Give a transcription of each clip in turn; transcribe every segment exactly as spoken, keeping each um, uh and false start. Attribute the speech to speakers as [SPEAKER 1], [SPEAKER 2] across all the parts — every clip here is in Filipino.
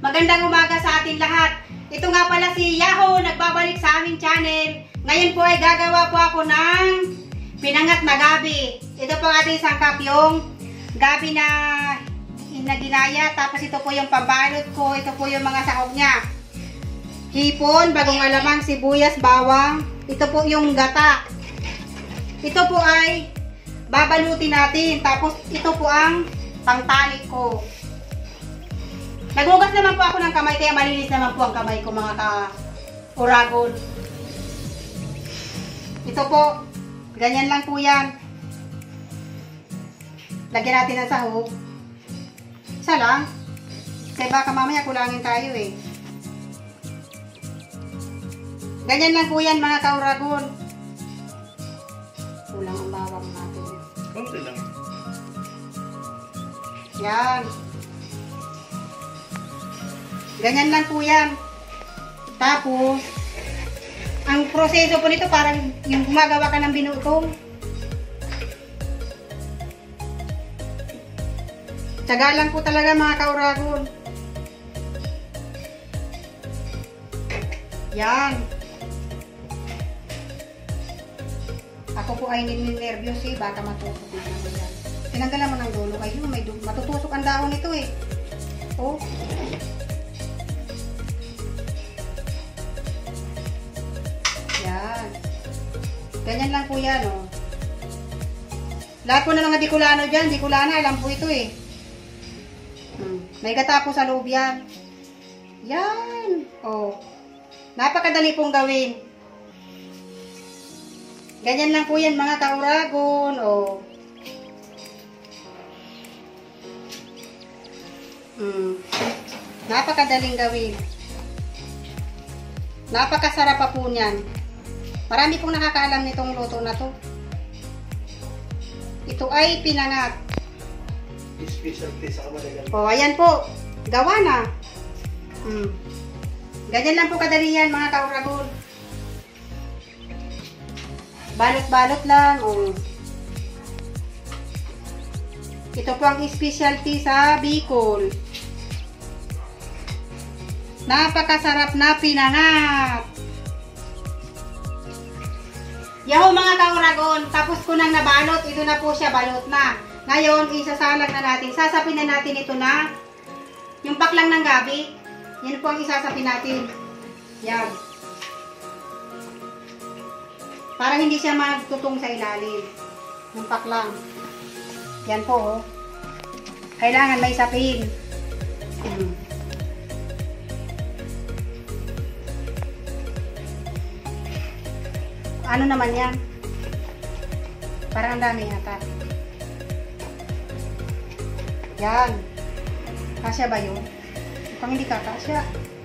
[SPEAKER 1] Magandang umaga sa atin lahat. Ito nga pala si Yahoo, nagbabalik sa aming channel. Ngayon po ay gagawa po ako ng pinangat na gabi. Ito po ating sangkap, yung gabi na inaginaya. Tapos ito po yung pambalot ko. Ito po yung mga sahog niya. Hipon, bagong alamang, sibuyas, bawang. Ito po yung gata. Ito po ay babalutin natin. Tapos ito po ang pangtalik ko. Nagugas naman po ako ng kamay, kaya malinis naman po ang kamay ko, mga ka-uragon. Ito po, ganyan lang po yan. Lagyan natin ng sahog. Isa lang. Kasi baka mamaya kulangin tayo eh. Ganyan lang po yan, mga ka-uragon. Kulang ang bawang natin.
[SPEAKER 2] Kunti lang.
[SPEAKER 1] Yan. Ganyan lang po yan. Tapos, ang proseso po nito parang yung gumagawa ka ng binutong. Tiyaga lang po talaga, mga ka-uragon. Yan. Ako po ay nininervyos eh, baka matusok na naman yan. Tinanggalan mo ng dulo kayo, may dulo. Matutusok ang dahon nito eh. Oh. Yan. Ganyan lang po yan, oh. Lahat po ng mga Bicolano dyan, Bicolana, alam po ito eh. Hmm. May gata po sa loob yan. Yan. Oh. Napakadali pong gawin. Ganyan lang po yan, mga ka-uragon, oh. Hmm. Napakadaling gawin. Napakasarap pa po niyan. Marami pong nakakaalam nitong luto na to. Ito ay pinangat.
[SPEAKER 2] Specialty sa kamalagan.
[SPEAKER 1] O, ayan po. Gawa na. Hmm. Ganyan lang po kadali yan, mga ka-uragon. Balot-balot lang. O. Ito po ang specialty sa Bicol. Napakasarap na pinangat. Yaho, mga ka-uragon, tapos ko nang nabalot. Ito na po siya, balot na. Ngayon, isasalang na natin. Sasapin na natin ito na yung paklang ng gabi. Yan po ang isasapin natin. Yan. Para hindi siya magtutong sa ilalim. Yung paklang. Yan po, oh. Kailangan may sapin. Hmm. Ano naman yan? Parang ang dami yata. Yan. Kasya ba yun? Pang hindi kakasya.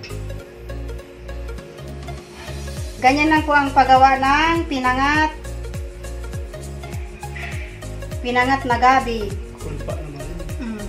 [SPEAKER 1] Ganyan lang po ang paggawa ng pinangat. Pinangat na gabi.
[SPEAKER 2] Kulpa naman.
[SPEAKER 1] Mm.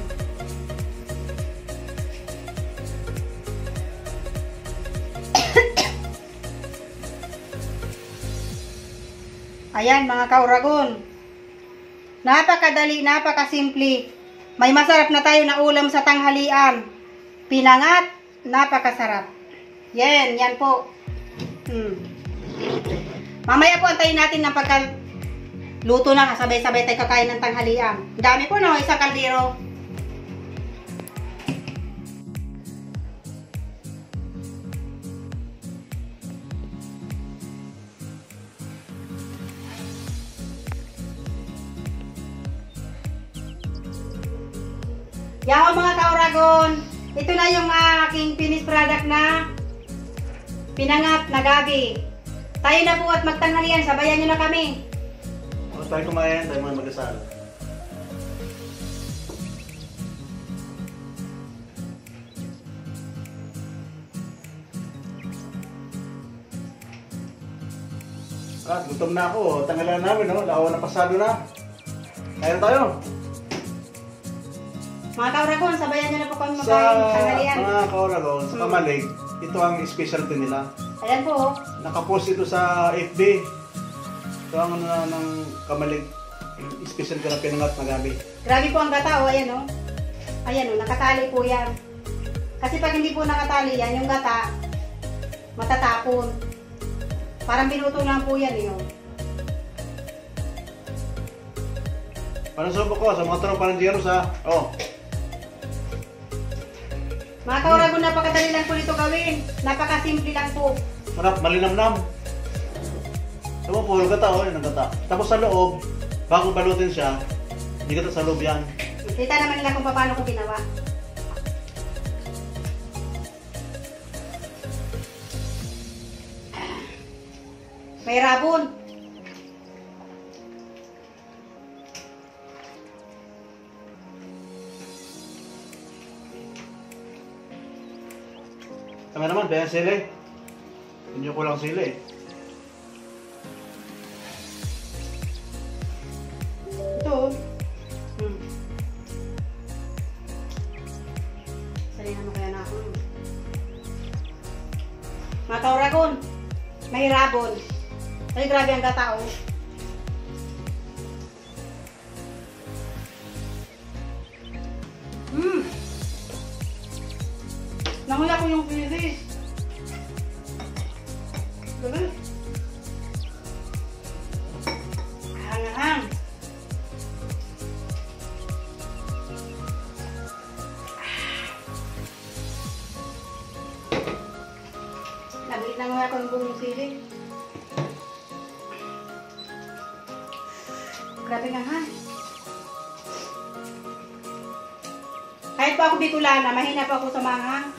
[SPEAKER 1] Ayan, mga ka-uragon. Napakadali, napakasimple. May masarap na tayo na ulam sa tanghalian. Pinangat, napakasarap. Yan, yan po. Hmm. Mamaya po antayin natin ng pagkaluto na. Sabay-sabay tayo kakain ng tanghalian. Dami po, no? Isang kaldero. Yaho, mga ka-uragon, ito na yung uh, aking finished product na pinangat na gabi. Tayo na po at magtanghalian, sabayan nyo na kami.
[SPEAKER 2] Tapos tayo kumain, tayo mga mag-asal. Ah, gutom na ako. Tanggalan namin, no? Lawa na pasado na. Kaya tayo.
[SPEAKER 1] Mga ka-uragon, sabayan nyo na po kami
[SPEAKER 2] Sa
[SPEAKER 1] magkain tanghalian.
[SPEAKER 2] mga ka-uragon, sa Kamalig, ito ang specialty nila.
[SPEAKER 1] Ayan po.
[SPEAKER 2] Nakapost ito sa F B. Ito ang ano na ng Kamalig. Special ka na pinangat na gabi.
[SPEAKER 1] Grabe po ang gata, o. Ayan, o. Ayan, o. Nakatali po yan. Kasi pag hindi po nakatali yan, yung gata, matatapon. Parang binuto lang po yan eh. Oh.
[SPEAKER 2] Parang subo ko sa mga tropa ng Jeros ha. Oh.
[SPEAKER 1] Mga kauragon, napakadali lang po nito gawin. Napakasimple lang po.
[SPEAKER 2] Manap, malinamnam. Diba po, yung gata, oh, yun ang gata. Tapos sa loob, bago balutin siya, hindi gata sa loob yan.
[SPEAKER 1] Kita naman nila kung paano ko ginawa. May rabon.
[SPEAKER 2] Tama naman, bayan sili. Hindi ko lang sili.
[SPEAKER 1] Ito. Hmm. Salihan mo kaya na ako. Mga kauragon, may rabon. Ay, grabe ang gata, oh. Hmm. Nanguya ko yung pili. Gabi. Hang-hang. Nabit na nga ako yung buong sili. Grabe nga ha. Kahit pa ako Bicolana, mahina pa ako sa manghang.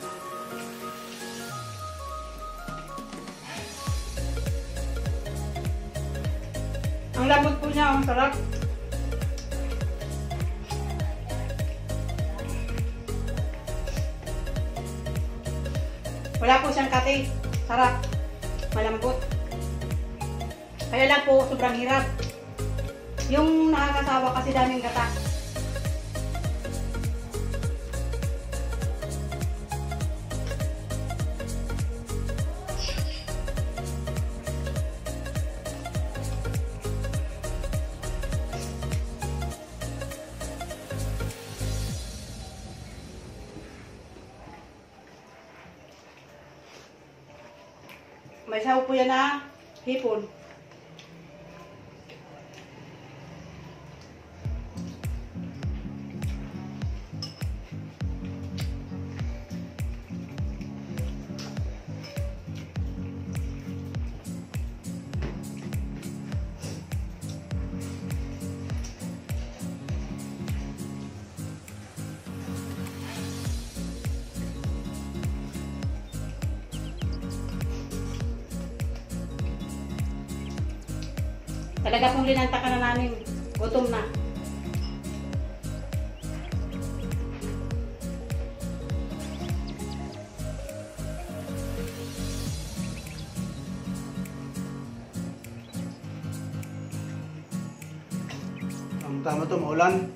[SPEAKER 1] Ang lambot po niya, ang sarap. Wala po siyang kate. Sarap. Malambot. Kaya lang po, sobrang hirap. Yung nakakasawa kasi daming gata. May saw po yan na hipon. Talaga pong linantakan na namin. Gutom na.
[SPEAKER 2] Ang tama to, maulan.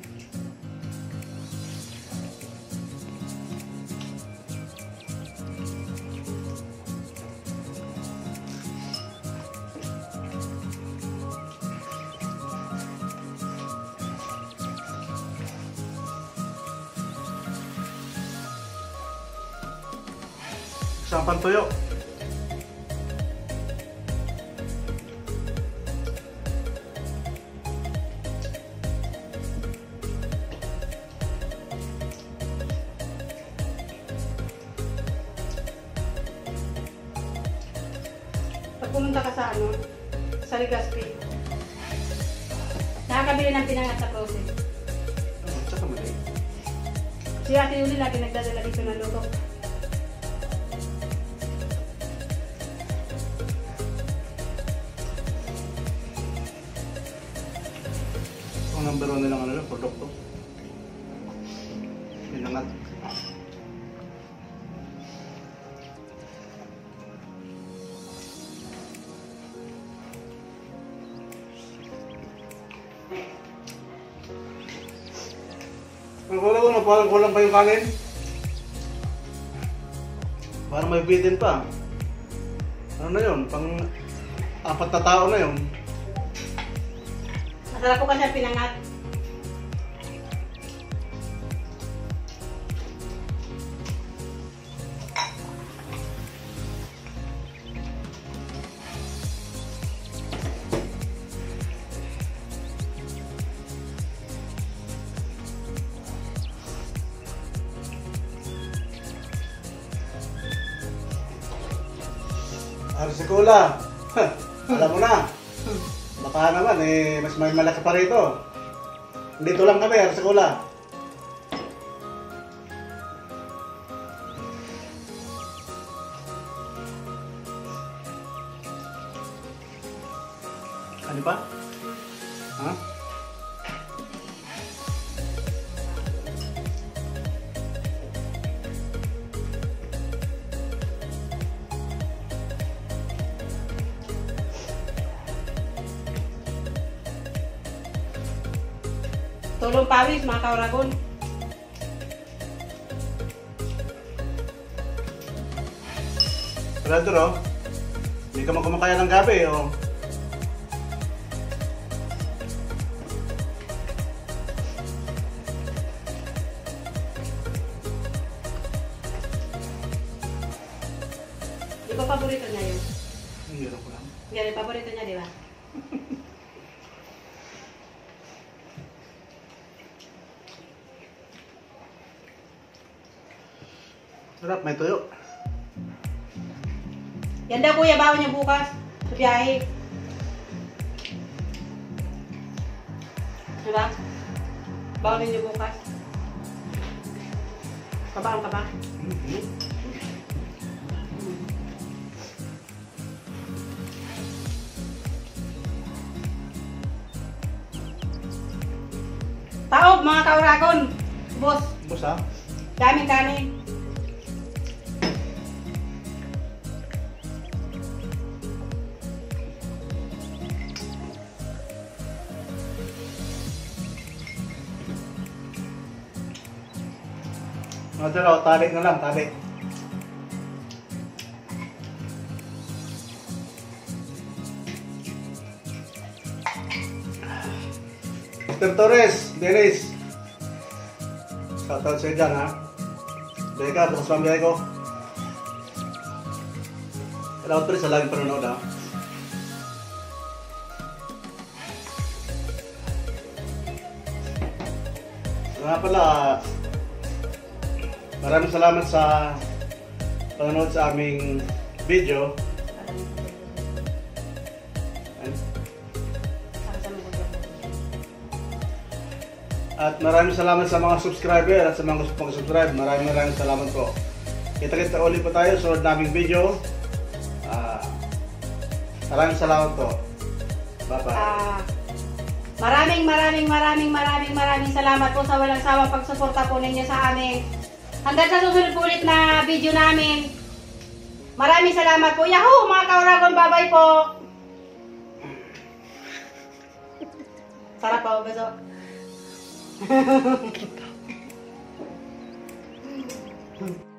[SPEAKER 2] Isang pantuyo.
[SPEAKER 1] Pag pumunta ka sa ano, sa Legazpi, nakakabili ng pinangat sa process.
[SPEAKER 2] Oh, tsaka mali.
[SPEAKER 1] Si Ate Yuli lagi nagdadala dito ng luto.
[SPEAKER 2] Ang number one nilang ano, produkto. Pinangat. Wala ko na, parang kulang pa yung kanin. Parang may bitin pa. Ano na yun? Pang apat na tao na yun.
[SPEAKER 1] Masarap po kasi ang pinangat.
[SPEAKER 2] Arsikula. Alam mo na. Baka naman eh, mas may malaki pa rito. Dito lang kami, Arsikula. Ano pa? Ha?
[SPEAKER 1] Tulong pawis, mga kauragon.
[SPEAKER 2] Wala doon, oh. Hindi ka mo kumakaya ng gabi, oh.
[SPEAKER 1] Di ba paborito niya yun?
[SPEAKER 2] Hindi ko lang.
[SPEAKER 1] Yan, paborito niya, di ba?
[SPEAKER 2] Sarap, may tuyo.
[SPEAKER 1] Yan daw kuya, bawa niya bukas sa biyahe. Diba? Bawa niyo bukas. Kabahan ka ba?
[SPEAKER 2] Mm-hmm.
[SPEAKER 1] Taob, mga kauragon. Boss,
[SPEAKER 2] Bus, ha?
[SPEAKER 1] daming kanin.
[SPEAKER 2] Mga dalaw, talik na lang, talik. Mister Torres, Dennis. Shoutout sa'yo dyan, ha? Beka, bukas pa ang biyahe ko. Shoutout Torres, sa laging panonood, ha? Nga pala, maraming salamat sa panonood sa aming video. At maraming salamat sa mga subscriber at sa mga gusto mag-subscribe. Maraming maraming salamat po. Kita-kita ulit po tayo sa sunod naming video. Uh, maraming salamat po. Bye-bye.
[SPEAKER 1] Ah, maraming maraming maraming maraming maraming salamat po sa walang sawang pagsuporta po ninyo sa amin. Hanggang sa susunod po ulit na video namin. Maraming salamat po. Yahoo! Mga kauragon, bye-bye po. Sarap po, beso.